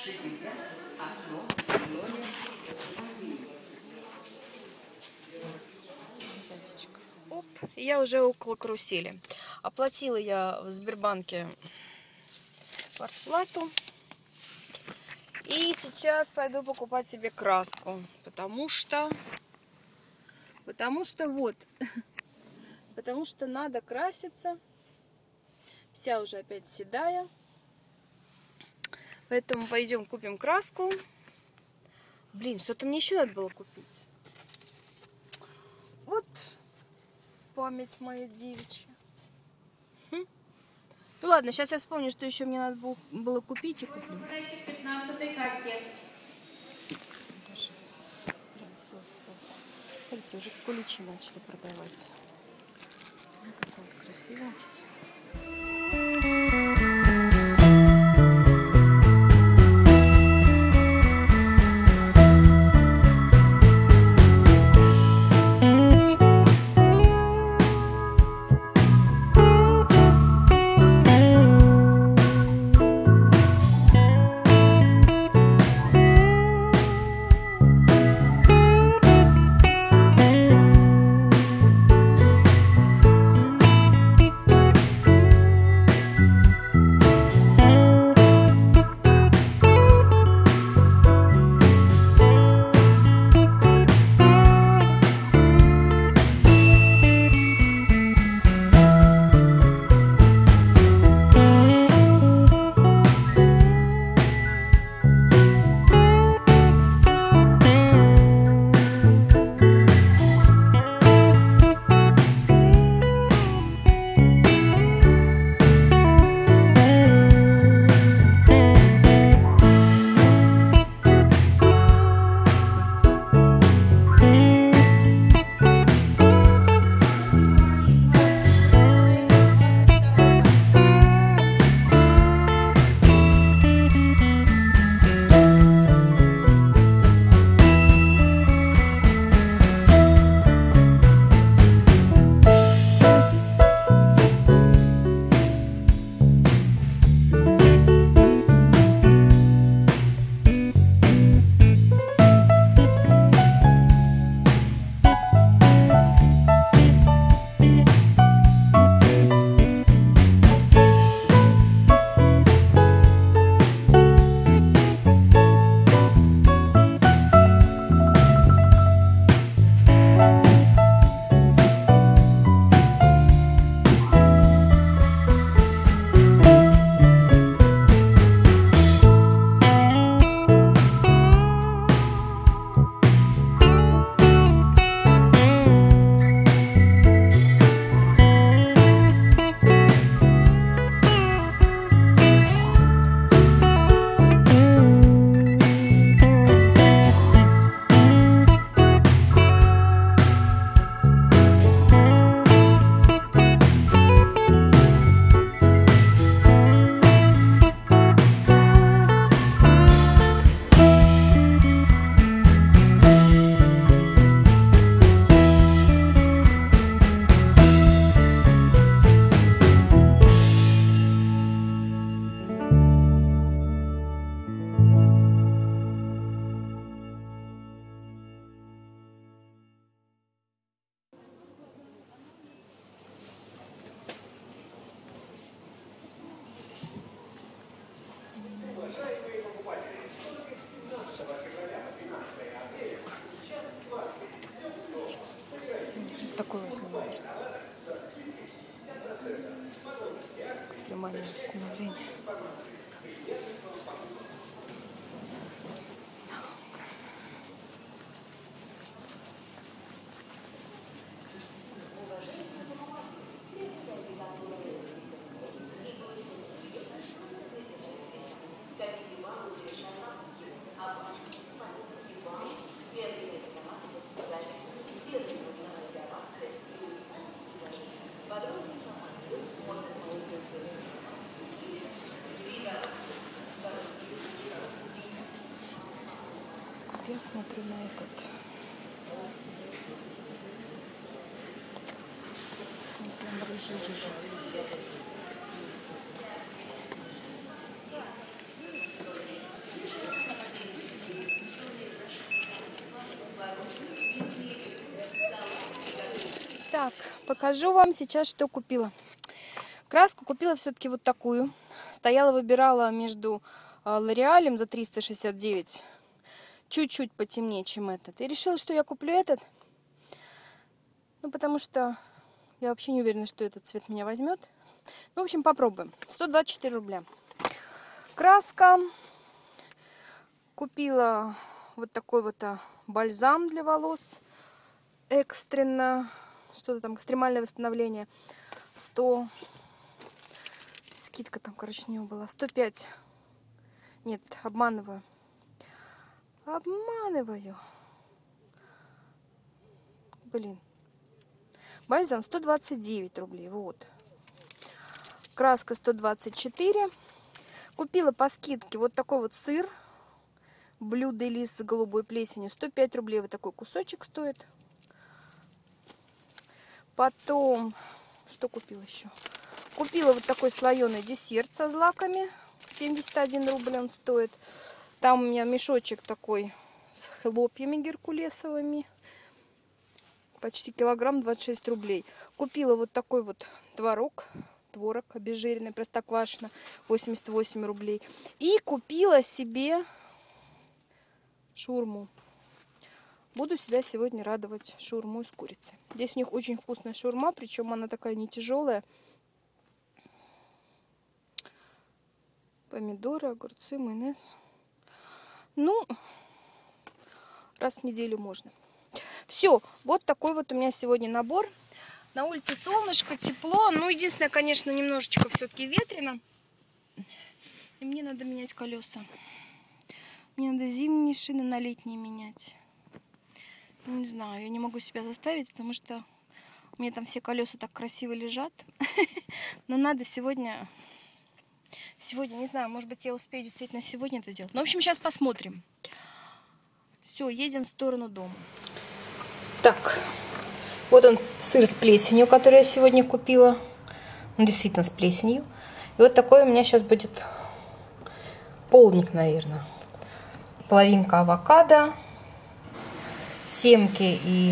Дядечка. Оп, я уже около карусели. Оплатила я в Сбербанке квартплату. И сейчас пойду покупать себе краску. Потому что вот. Потому что надо краситься. Вся уже опять седая. Поэтому пойдем купим краску. Блин, что-то мне еще надо было купить. Вот память моя девичья. Ну ладно, сейчас я вспомню, что еще мне надо было купить и куплю. Смотрите, уже куличи начали продавать. Вот такой вот красивенький. Такой возьму, наверное. Экстремальное восстановление. Я смотрю на этот. Он прям рыжий-рыжий. Покажу вам сейчас, что купила. Краску купила все-таки вот такую. Стояла, выбирала между L'Oréal за 369. Чуть-чуть потемнее, чем этот. И решила, что я куплю этот. Ну, потому что я вообще не уверена, что этот цвет меня возьмет. Ну, в общем, попробуем. 124 рубля. Краска. Купила вот такой вот бальзам для волос. Экстренно. Что-то там, экстремальное восстановление. 100. Скидка там, короче, у него была. 105. Нет, обманываю. Обманываю. Блин. Бальзам 129 рублей. Вот. Краска 124. Купила по скидке вот такой вот сыр. Blue Delice с голубой плесенью. 105 рублей вот такой кусочек стоит. Потом, что купила еще? Купила вот такой слоеный десерт со злаками. 71 рубль он стоит. Там у меня мешочек такой с хлопьями геркулесовыми. Почти килограмм, 26 рублей. Купила вот такой вот творог обезжиренный, простоквашино, 88 рублей. И купила себе шаурму. Буду себя сегодня радовать шаурму из курицы. Здесь у них очень вкусная шаурма, причем она такая не тяжелая. Помидоры, огурцы, майонез. Ну, раз в неделю можно. Все, вот такой вот у меня сегодня набор. На улице солнышко, тепло. Ну, единственное, конечно, немножечко все-таки ветрено. И мне надо менять колеса. Мне надо зимние шины на летние менять. Не знаю, я не могу себя заставить, потому что у меня там все колеса так красиво лежат. Но надо сегодня... Сегодня, не знаю, может быть, я успею действительно сегодня это делать. Ну, в общем, сейчас посмотрим. Все, едем в сторону дома. Так, вот он, сыр с плесенью, который я сегодня купила. Он действительно с плесенью. И вот такой у меня сейчас будет полник, наверное. Половинка авокадо, семки и,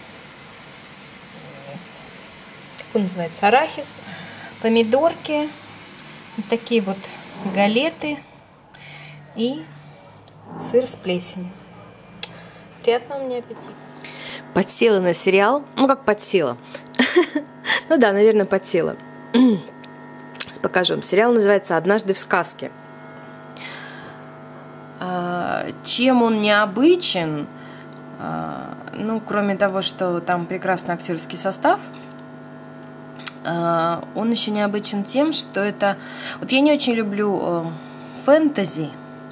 как он называется, арахис, помидорки, вот такие вот галеты и сыр с плесенью. Приятного мне аппетита. Подсела на сериал. Ну, как подсела. Ну да, наверное, подсела. Сейчас покажу вам. Сериал называется «Однажды в сказке». Чем он необычен, ну, кроме того, что там прекрасный актерский состав, он еще необычен тем, что это... Вот я не очень люблю фэнтези,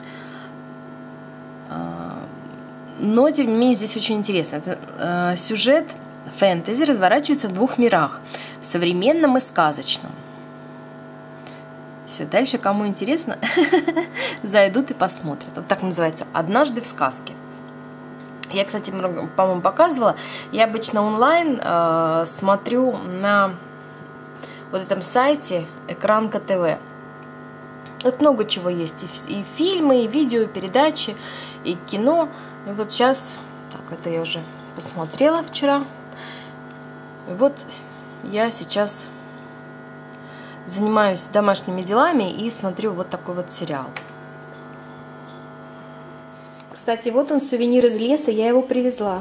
но, тем не менее, здесь очень интересно. Это, сюжет фэнтези разворачивается в двух мирах. В современном и сказочном. Все, дальше, кому интересно, зайдут и посмотрят. Вот так называется «Однажды в сказке». Я, кстати, по-моему, показывала. Я обычно онлайн смотрю на вот этом сайте Экранка ТВ. Вот много чего есть. И фильмы, и видео, и передачи, и кино. И вот сейчас... Так, это я уже посмотрела вчера. И вот я сейчас занимаюсь домашними делами и смотрю вот такой вот сериал. Кстати, вот он, сувенир из леса, я его привезла.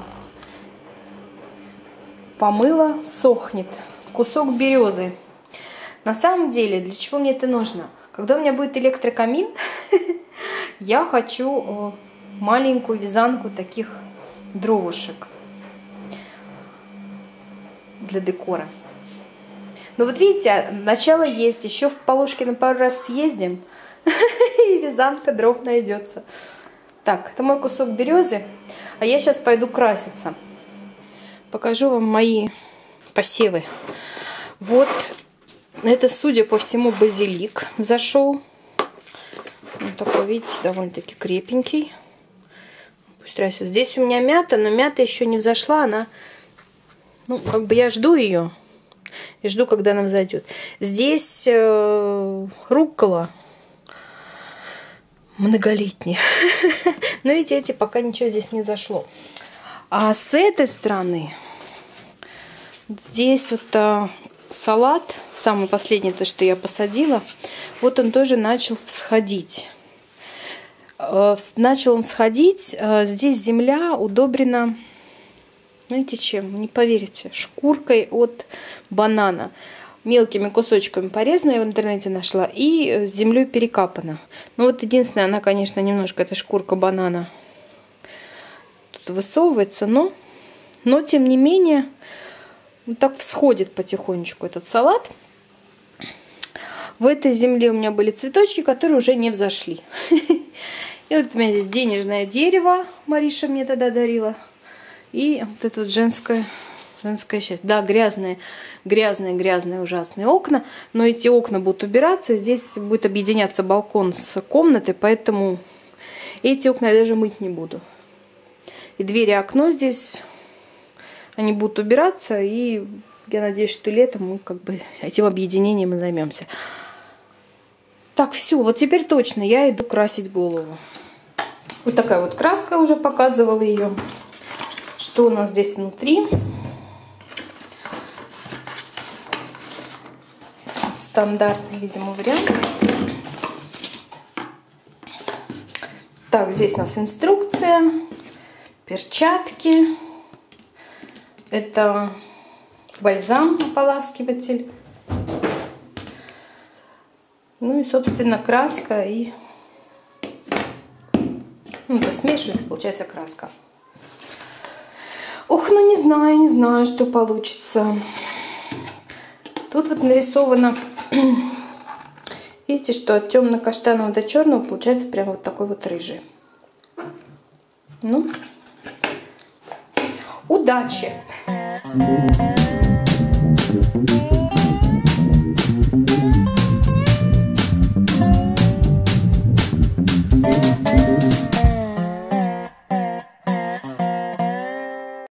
Помыла, сохнет. Кусок березы. На самом деле, для чего мне это нужно? Когда у меня будет электрокамин, я хочу маленькую вязанку таких дровушек для декора. Ну вот видите, начало есть. Еще в Полушкино пару раз съездим, и вязанка дров найдется. Так, это мой кусок березы, а я сейчас пойду краситься. Покажу вам мои посевы. Вот, это, судя по всему, базилик зашел. Он такой, видите, довольно-таки крепенький. Пусть растет. Здесь у меня мята, но мята еще не взошла. Она, ну, как бы я жду ее. И жду, когда она взойдет. Здесь руккола многолетняя. Но видите, пока ничего здесь не зашло. А с этой стороны Здесь вот салат, самый последний, то, что я посадила, вот он тоже начал всходить. Начал он сходить. Здесь земля удобрена, знаете чем? Не поверите, шкуркой от банана. Мелкими кусочками порезана, я в интернете нашла, и с землей перекапана. Ну вот единственное, она, конечно, немножко, эта шкурка банана тут высовывается, но тем не менее, вот так всходит потихонечку этот салат. В этой земле у меня были цветочки, которые уже не взошли. И вот у меня здесь денежное дерево, Мариша мне тогда дарила. И вот это вот женское счастье. Да, грязные, ужасные окна. Но эти окна будут убираться. Здесь будет объединяться балкон с комнатой, поэтому эти окна я даже мыть не буду. И двери, окно здесь, они будут убираться. И я надеюсь, что летом мы как бы этим объединением и займемся. Так, все, вот теперь точно я иду красить голову. Вот такая вот краска, уже показывала ее. Что у нас здесь внутри? Стандартный, видимо, вариант. Так, здесь у нас инструкция, перчатки. Это бальзам, ополаскиватель. Ну и, собственно, краска и... Ну, это смешивается, получается краска. Ох, ну не знаю, что получится. Тут вот нарисовано, видите, что от темно-каштанового до черного получается прям вот такой вот рыжий. Ну, удачи!